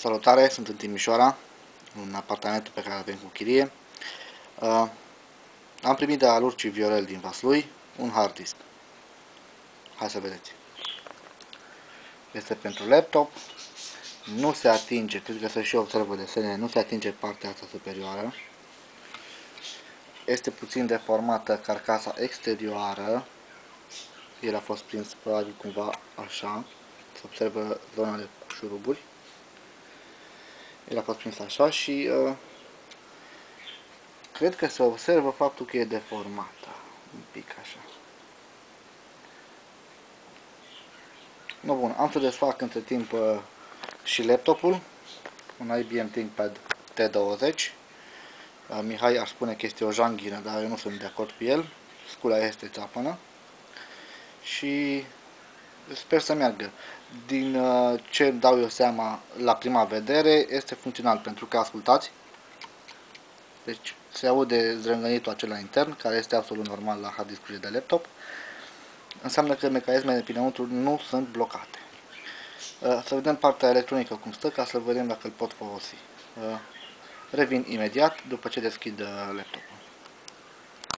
Salutare, sunt în Timișoara, în apartamentul pe care avem cu chirie. Am primit de la Lurci Viorel din Vaslui un hard disk. Hai să vedeți. Este pentru laptop. Nu se atinge, cred că se și observă desenele, nu se atinge partea asta superioară. Este puțin deformată carcasa exterioară. El a fost prins probabil cumva așa. Se observă zonele cu șuruburi. El a fost prins așa și cred că se observă faptul că e deformată. Un pic așa. No, bun, am să desfac între timp și laptopul. Un IBM ThinkPad T20. Mihai ar spune că este o janghină, dar eu nu sunt de acord cu el. Scula este țapănă. Și sper să meargă. Din ce dau eu seama la prima vedere, este funcțional, pentru că ascultați. Deci se aude zdrângănitul acela intern, care este absolut normal la hard discurile de laptop. Înseamnă că mecanismele de dinăuntru nu sunt blocate. Să vedem partea electronică cum stă, ca să vedem dacă îl pot folosi. Revin imediat după ce deschid laptopul.